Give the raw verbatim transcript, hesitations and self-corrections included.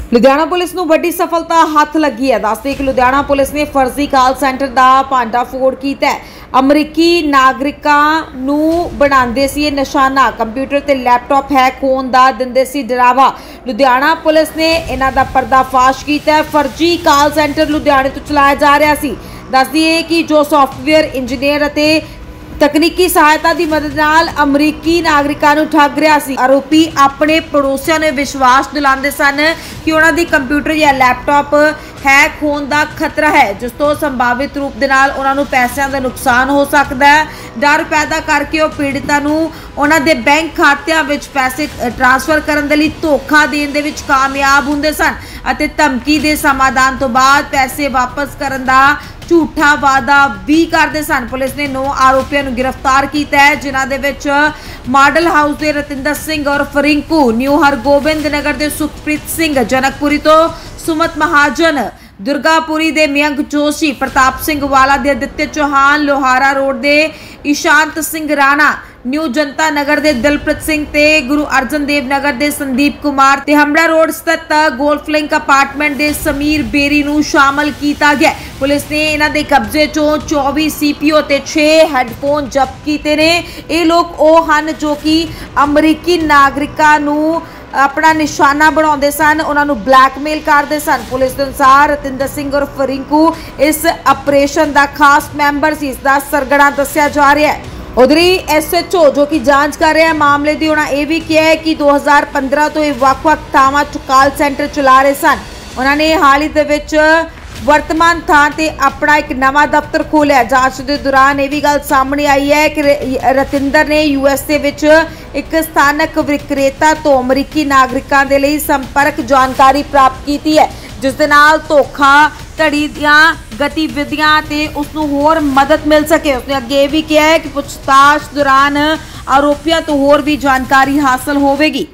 Ludhiana police ਨੂੰ ਵੱਡੀ ਸਫਲਤਾ ਹੱਥ ਲੱਗੀ ਹੈ। ਦੱਸਦੇ ਕਿ ਲੁਧਿਆਣਾ ਪੁਲਿਸ ਨੇ ਫਰਜ਼ੀ ਕਾਲ ਸੈਂਟਰ ਦਾ ਭਾਂਡਾਫੋੜ ਕੀਤਾ ਹੈ। ਅਮਰੀਕੀ ਨਾਗਰਿਕਾਂ ਨੂੰ ਬਣਾਉਂਦੇ ਸੀ ਇਹ ਨਿਸ਼ਾਨਾ, ਕੰਪਿਊਟਰ ਤੇ ਲੈਪਟਾਪ ਹੈਕ ਹੋਣ ਦਾ ਦਿੰਦੇ ਸੀ ਡਰਾਵਾ। ਲੁਧਿਆਣਾ ਪੁਲਿਸ ਨੇ ਇਹਨਾਂ ਦਾ ਪਰਦਾਫਾਸ਼ ਕੀਤਾ ਹੈ। ਫਰਜ਼ੀ ਕਾਲ ਸੈਂਟਰ ਲੁਧਿਆਣੇ ਤੋਂ ਚਲਾਇਆ ਜਾ ਰਿਹਾ ਸੀ। ਦੱਸਦੀ ਹੈ ਕਿ ਜੋ ਸੌਫਟਵੇਅਰ ਇੰਜੀਨੀਅਰ ਅਤੇ तकनीकी सहायता की मदद नाल अमरीकी नागरिकों को ठग रहा सी। आरोपी अपने पड़ोसियों ने विश्वास दिलाते सन कि उन्होंने कंप्यूटर या लैपटॉप हैक होने का खतरा है, जिस तो संभावित रूप दे नाल उन्होंने पैसों का नुकसान हो सकता है। डर पैदा करके वो पीड़िता नूं उन्हां दे बैंक खातिਆਂ ਵਿੱਚ पैसे ट्रांसफर करने के लिए धोखा देने दे विच कामयाब हुंदे सन अते धमकी दे समाधान तो बाद पैसे वापस करने का झूठा वादा भी करते सन। पुलिस ने नौ आरोपियों को गिरफ्तार किया है, जिन्हां दे विच मॉडल हाउस के रतिंदर सिंह और फरिंकू, न्यू हरगोबिंद नगर के सुखप्रीत सिंह, जनकपुरी तो सुमत महाजन, दुर्गापुरी दे मयंक जोशी, प्रताप सिंह वाला दे आदित्य चौहान, लोहारा रोड के ईशांत सिंह राणा, न्यू जनता नगर के दिलप्रीत सिंह ते गुरु अर्जन देव नगर के संदीप कुमार ते हमड़ा रोड स्थित गोल्फ लिंक अपार्टमेंट के समीर बेरी नूं शामिल किया गया। पुलिस ने इन्हां दे कब्जे चों चौबीस सीपीओ ते छे हैडफोन जब्त किए ने। ये लोग वो हन जो कि अमरीकी नागरिकां नूं अपना निशाना बनाते सन, उन्होंने ब्लैकमेल करते सन। पुलिस के अनुसार रतिंदर सिंह और फरिंकू इस ऑपरेशन का खास मैंबर सी, इसका सरगना दस्या जा रहा है। उधर ही एस एच ओ जो कि जांच कर रहे हैं मामले की, उन्होंने यह भी किया है कि दो हज़ार पंद्रह तो ये ਵੱਖ-ਵੱਖ ਥਾਵਾਂ ਕਾਲ सेंटर चला रहे सन। उन्होंने हाल ही दे वर्तमान थां ते अपना एक नवा दफ्तर खोलिया। जांच के दौरान यह भी गल सामने आई है कि रतिंदर ने यूएसए विच एक स्थानक विक्रेता तो अमरीकी नागरिकों के लिए संपर्क जानकारी प्राप्त की है, जिस दे नाल धोखा धड़ी दियां गतिविधियां ते उसनूं होर मदद मिल सके। उसने अगे भी कहा है कि पूछताछ दौरान आरोपियों तो होर भी जानकारी हासिल होवेगी।